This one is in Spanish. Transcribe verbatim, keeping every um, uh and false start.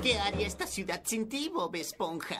¿Qué haría esta ciudad sin ti, Bob Esponja?